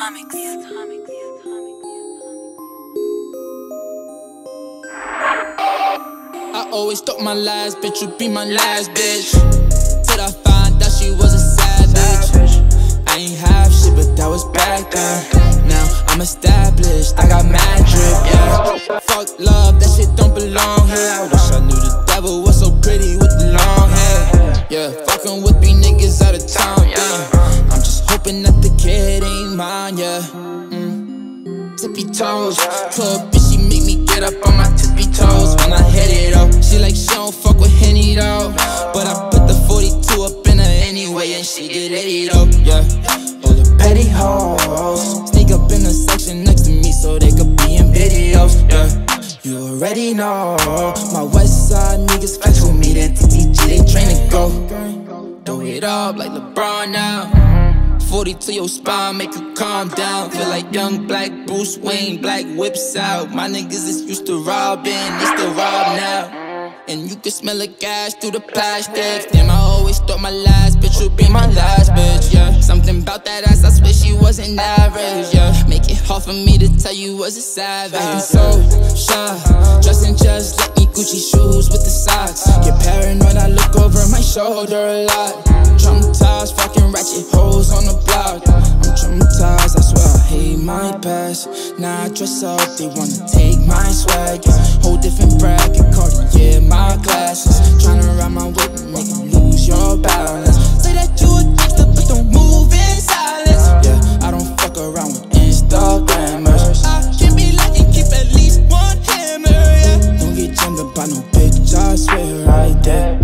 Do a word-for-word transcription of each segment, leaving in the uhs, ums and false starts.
Comics. I always thought my last bitch would be my last bitch, till I found out she was a savage. I ain't have shit, but that was back then. Now I'm established, I got mad drip, yeah. Fuck love, that shit don't belong here. I wish I knew the devil was so pretty with the long hair. Yeah, fucking with me niggas out of town, yeah. I'm just hoping that the kid ain't mine, yeah. Mm. Tippy toes, to a bitch, she make me get up on my tippy toes when I hit it up. She like she don't fuck with Henny though, but I put the forty-two up in her anyway and she get eighty though, yeah. All the petty hoes sneak up in the section next to me so they could be in videos, yeah. You already know my west side niggas flex with me, that T T G they train to go. Throw it up like LeBron now. forty to your spine, make you calm down. Feel like young black Bruce Wayne, black whips out. My niggas is used to robbing, they still rob now. And you can smell the gas through the plastic. Damn, I always thought my last bitch would be my last bitch, yeah. Something about that ass, I swear she wasn't average, yeah. Make it hard for me to tell you was a savage. Acting so shy, dressing just like me, Gucci shoes with the socks. Get paranoid, I look over my shoulder a lot. Traumatized, fucking ratchet hoes on the block. I'm traumatized, I swear I hate my past. Now I dress up, they wanna take my swag. Whole different bracket, Cartier, my glasses. Tryna ride my whip and make you lose your balance. Say that you a gangster, but don't move in silence. Yeah, I don't fuck around with Instagrammers. I can be like and keep at least one hammer, yeah. Don't get jammed up by no bitch, I swear right there.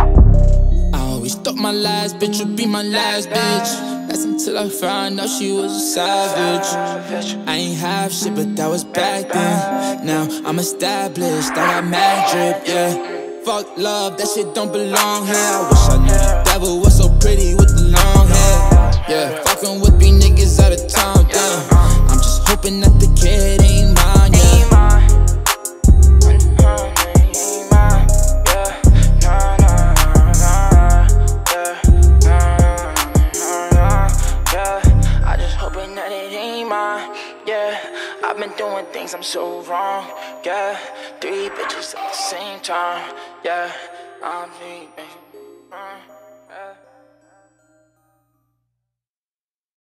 Thought my last bitch would be my last bitch. That's until I found out she was a savage. I ain't have shit, but that was back then. Now I'm established, I got mad drip, yeah. Fuck love, that shit don't belong here. I wish I knew the devil was so pretty with the long hair. Yeah, fucking with me niggas out of town, yeah. I'm just hoping that the kid ain't mine, yeah. Yeah, I've been doing things I'm so wrong. Yeah, three bitches at the same time. Yeah, I'm three bitches.